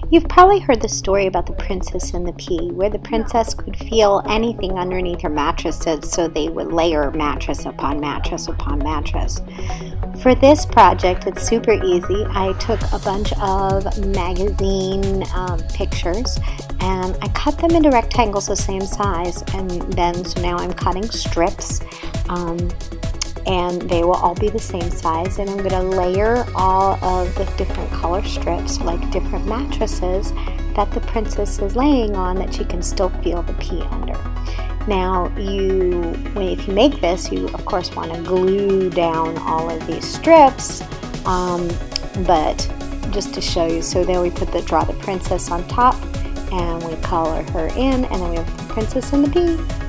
You've probably heard the story about the princess and the pea, where the princess could feel anything underneath her mattresses, so they would layer mattress upon mattress upon mattress. For this project, it's super easy. I took a bunch of magazine pictures and I cut them into rectangles the same size, and then so now I'm cutting strips. And they will all be the same size, and I'm going to layer all of the different color strips, like different mattresses that the princess is laying on, that she can still feel the pea under. Now if you make this, you of course want to glue down all of these strips, but just to show you, so there we draw the princess on top, and we color her in, and then we have the princess and the pea.